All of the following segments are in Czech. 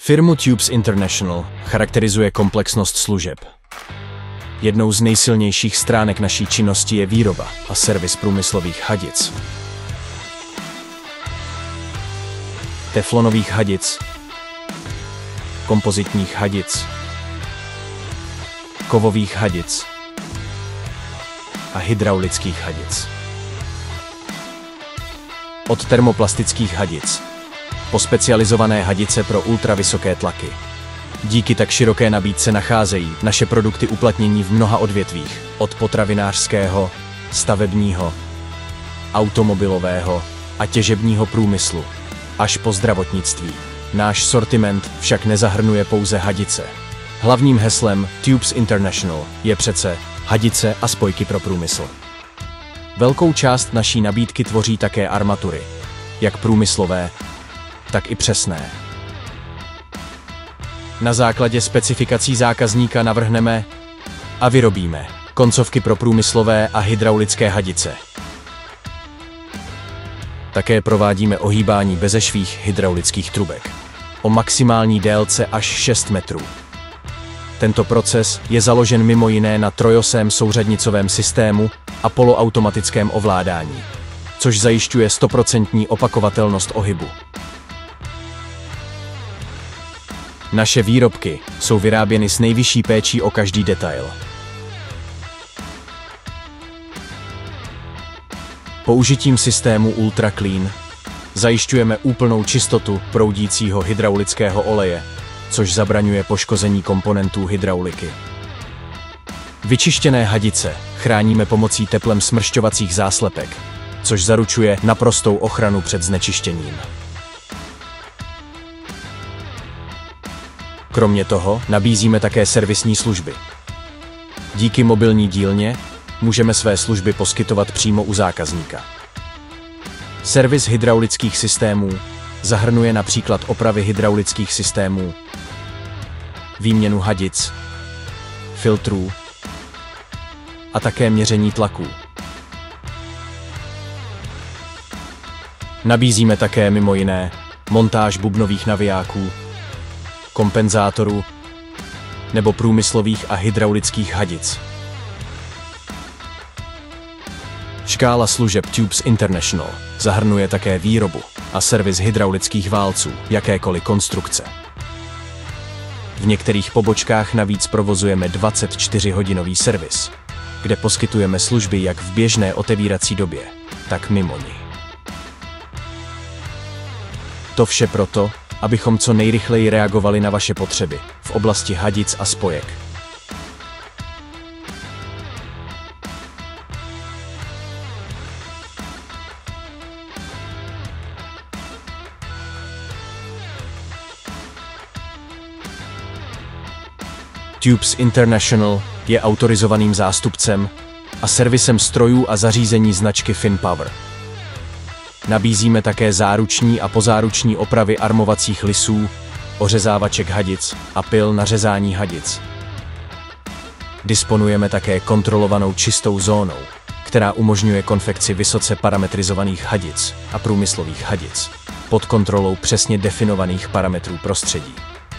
Firmu Tubes International charakterizuje komplexnost služeb. Jednou z nejsilnějších stránek naší činnosti je výroba a servis průmyslových hadic. Teflonových hadic, kompozitních hadic, kovových hadic a hydraulických hadic. Od termoplastických hadic po specializované hadice pro ultravysoké tlaky. Díky tak široké nabídce nacházejí naše produkty uplatnění v mnoha odvětvích, od potravinářského, stavebního, automobilového a těžebního průmyslu až po zdravotnictví. Náš sortiment však nezahrnuje pouze hadice. Hlavním heslem Tubes International je přece hadice a spojky pro průmysl. Velkou část naší nabídky tvoří také armatury, jak průmyslové, tak i přesné. Na základě specifikací zákazníka navrhneme a vyrobíme koncovky pro průmyslové a hydraulické hadice. Také provádíme ohýbání bezešvých hydraulických trubek o maximální délce až 6 metrů. Tento proces je založen mimo jiné na trojosém souřadnicovém systému a poloautomatickém ovládání, což zajišťuje 100% opakovatelnost ohybu. Naše výrobky jsou vyráběny s nejvyšší péčí o každý detail. Použitím systému Ultra Clean zajišťujeme úplnou čistotu proudícího hydraulického oleje, což zabraňuje poškození komponentů hydrauliky. Vyčištěné hadice chráníme pomocí teplem smršťovacích záslepek, což zaručuje naprostou ochranu před znečištěním. Kromě toho nabízíme také servisní služby. Díky mobilní dílně můžeme své služby poskytovat přímo u zákazníka. Servis hydraulických systémů zahrnuje například opravy hydraulických systémů, výměnu hadic, filtrů a také měření tlaků. Nabízíme také mimo jiné montáž bubnových navijáků, kompenzátorů nebo průmyslových a hydraulických hadic. Škála služeb Tubes International zahrnuje také výrobu a servis hydraulických válců jakékoliv konstrukce. V některých pobočkách navíc provozujeme 24hodinový servis, kde poskytujeme služby jak v běžné otevírací době, tak mimo ní. To vše proto, abychom co nejrychleji reagovali na vaše potřeby v oblasti hadic a spojek. Tubes International je autorizovaným zástupcem a servisem strojů a zařízení značky Finpower. Nabízíme také záruční a pozáruční opravy armovacích lisů, ořezávaček hadic a pil na řezání hadic. Disponujeme také kontrolovanou čistou zónou, která umožňuje konfekci vysoce parametrizovaných hadic a průmyslových hadic pod kontrolou přesně definovaných parametrů prostředí.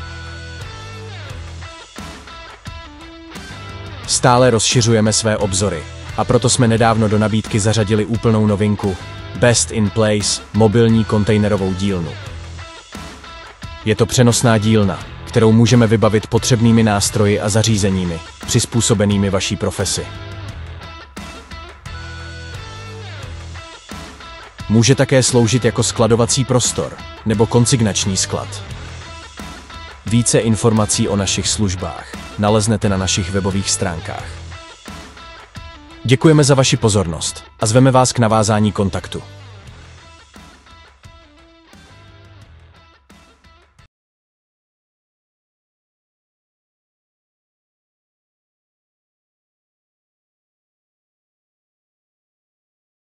Stále rozšiřujeme své obzory a proto jsme nedávno do nabídky zařadili úplnou novinku Best in Place mobilní kontejnerovou dílnu. Je to přenosná dílna, kterou můžeme vybavit potřebnými nástroji a zařízeními, přizpůsobenými vaší profesi. Může také sloužit jako skladovací prostor nebo konsignační sklad. Více informací o našich službách naleznete na našich webových stránkách. Děkujeme za vaši pozornost a zveme vás k navázání kontaktu.